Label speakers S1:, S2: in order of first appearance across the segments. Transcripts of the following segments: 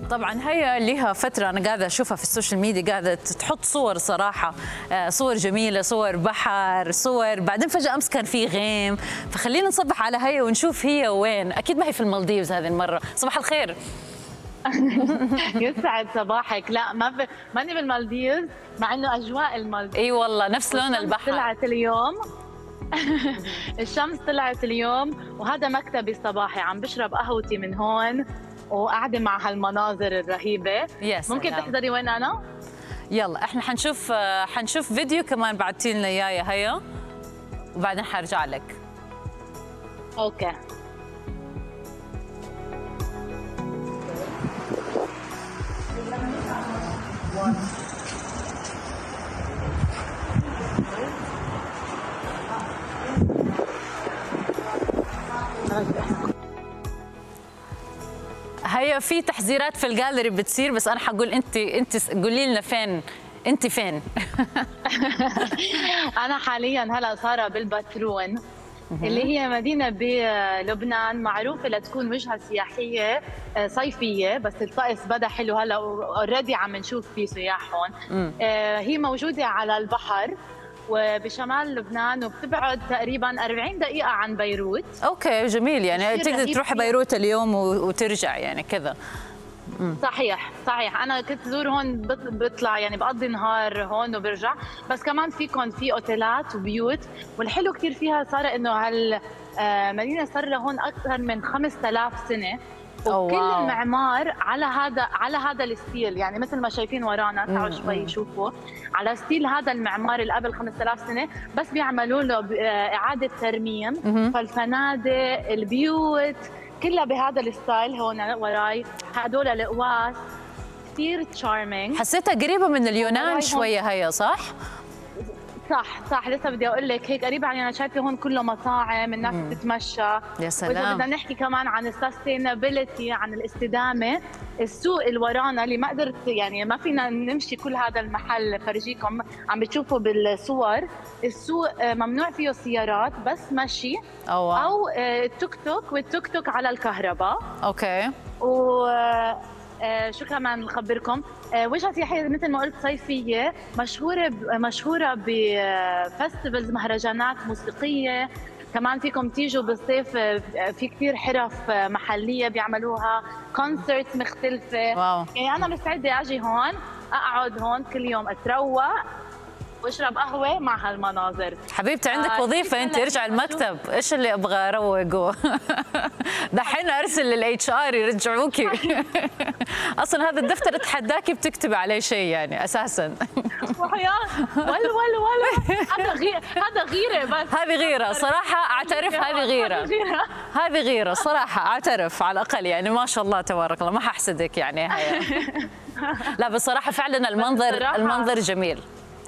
S1: طبعا هي لها فترة أنا قاعدة أشوفها في السوشيال ميديا، قاعدة تحط صور صراحة، صور جميلة، صور بحر، صور بعدين فجأة أمس كان في غيم. فخلينا نصبح على هي ونشوف هي وين. أكيد ما هي في المالديفز هذه المرة. صباح الخير.
S2: يسعد صباحك. لا ماني بالمالديفز، مع انه اجواء المالديفز
S1: اي والله نفس لون البحر.
S2: طلعت اليوم. الشمس طلعت اليوم وهذا مكتبي الصباحي، عم بشرب قهوتي من هون وقاعده مع هالمناظر الرهيبه. ممكن تحضري وين انا؟
S1: يلا احنا حنشوف فيديو كمان بعتي لنا اياه يا هيا وبعدين حرجع لك.
S2: اوكي.
S1: هي في تحذيرات في الجاليري بتصير، بس انا حقول انت قولي لنا فين انت فين.
S2: انا حاليا هلا صار بالبترون اللي هي مدينة بلبنان معروفة لتكون وجهة سياحية صيفية، بس الطقس بدا حلو هلا اوريدي عم نشوف في سياح هون. هي موجودة على البحر وبشمال لبنان وبتبعد تقريبا 40 دقيقة عن بيروت.
S1: اوكي جميل، يعني تقدر تروحي بيروت اليوم وترجع يعني كذا.
S2: صحيح صحيح. انا كنت زور هون، بطلع يعني بقضي نهار هون وبرجع، بس كمان فيكم في اوتيلات وبيوت. والحلو كثير فيها صار انه هالمدينه صار لها هون اكثر من 5000 سنه، وكل المعمار على هذا الستيل، يعني مثل ما شايفين ورانا. تعالوا شوي شوفوا على ستيل هذا المعمار اللي قبل 5000 سنه، بس بيعملوا له اعاده ترميم. فالفنادق، البيوت كلها بهذا الستايل. هون وراي هدول القواس كثير تشارمينج.
S1: حسيتها قريبه من اليونان شويه هي، صح؟
S2: صح لسه بدي اقول لك هيك قريبه. يعني انا شايفه هون كله مطاعم، الناس بتتمشى.
S1: يا سلام.
S2: واذا بدنا نحكي كمان عن السستينابيلتي، عن الاستدامه، السوق اللي ورانا اللي ما قدرت يعني ما فينا نمشي كل هذا المحل فرجيكم، عم بتشوفوا بالصور. السوق ممنوع فيه السيارات، بس مشي او التوك توك، والتوك توك على الكهرباء.
S1: اوكي.
S2: و شو كمان نخبركم؟ وجهة سياحية مثل ما قلت صيفية، مشهورة بفستيفالز، مهرجانات موسيقية. كمان فيكم تيجوا بالصيف، في كثير حرف محلية بيعملوها، كونسرت مختلفة.
S1: واو.
S2: يعني أنا مستعدة أجي هون، أقعد هون كل يوم أتروق واشرب قهوه مع هالمناظر.
S1: حبيبتي عندك وظيفه انت، ارجع المكتب. ايش اللي ابغى اروقه؟ دحين ارسل للاتش ار يرجعوكي. اصلا هذا الدفتر اتحداكي بتكتبي عليه شيء يعني اساسا.
S2: وحياه ولا هذا غيره. بس
S1: هذه غيره صراحه، اعترف هذه غيره. هذه غيره صراحه، اعترف على الاقل. يعني ما شاء الله تبارك الله، ما ححسدك يعني هي. لا بصراحه فعلا المنظر جميل.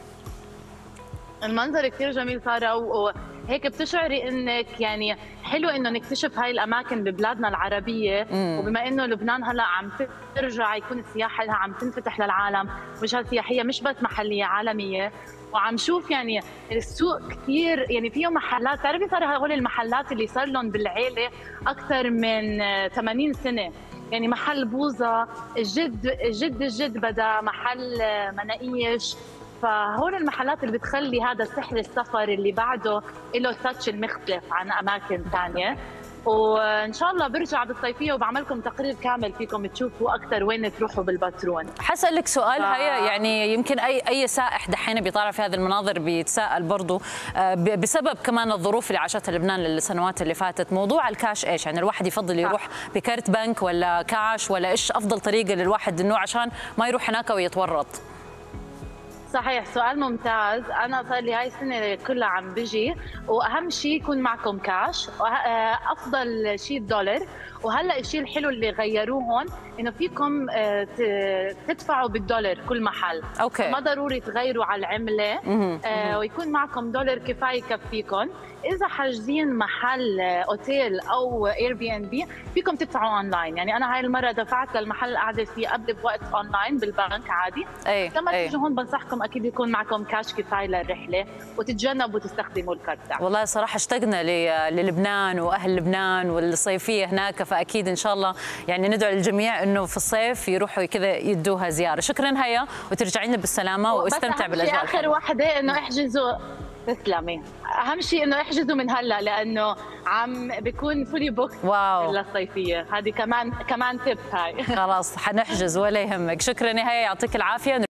S2: المنظر كثير جميل ساره، وهيك بتشعري انك يعني حلو انه نكتشف هاي الاماكن ببلادنا العربيه. وبما انه لبنان هلا عم ترجع يكون السياحه لها عم تنفتح للعالم، وجهه سياحيه مش بس محليه، عالميه. وعم شوف يعني السوق كثير يعني فيه محلات. بتعرفي صار هول المحلات اللي صار لهم بالعيله اكثر من 80 سنه. يعني محل بوظه، الجد بدا محل مناقيش. فهون المحلات اللي بتخلي هذا سحر السفر اللي بعده له تاتش المختلف عن اماكن ثانيه. وان شاء الله برجع بالصيفيه وبعملكم تقرير كامل فيكم تشوفوا اكثر وين تروحوا بالبترون.
S1: حسألك سؤال هيا، يعني يمكن اي سائح دحين بيطالع في هذه المناظر بيتساءل برضه بسبب كمان الظروف اللي عاشتها لبنان السنوات اللي فاتت. موضوع الكاش ايش؟ يعني الواحد يفضل يروح بكارت بنك ولا كاش، ولا ايش افضل طريقه للواحد انه عشان ما يروح هناك ويتورط؟
S2: صحيح، سؤال ممتاز. أنا صار لي هاي السنة كلها عم بجي، وأهم شيء يكون معكم كاش، أفضل شيء الدولار. وهلا الشيء الحلو اللي غيروه هون إنه فيكم تدفعوا بالدولار كل محل.
S1: أوكي.
S2: ما ضروري تغيروا على العملة. ويكون معكم دولار كفاية يكفيكم. إذا حاجزين محل أوتيل أو اير بي ان بي فيكم تدفعوا أونلاين. يعني أنا هاي المرة دفعت للمحل اللي قعدت فيه قبل بوقت أونلاين بالبنك عادي. لما تيجوا هون بنصحكم أكيد يكون معكم كاش كفاية للرحلة، وتتجنبوا تستخدموا الكارت.
S1: والله صراحة اشتقنا للبنان وأهل لبنان والصيفية هناك، فاكيد ان شاء الله يعني ندعو للجميع انه في الصيف يروحوا كذا يدوها زياره. شكرا هيا، وترجعي لنا بالسلامه واستمتع بالاجواء.
S2: اخر وحده انه احجزوا. تسلمي. اهم شيء انه احجزوا من هلا لانه عم بيكون فولي بوك للصيفيه. هذه كمان تip هاي.
S1: خلاص حنحجز ولا يهمك. شكرا يا هيا، يعطيك العافيه.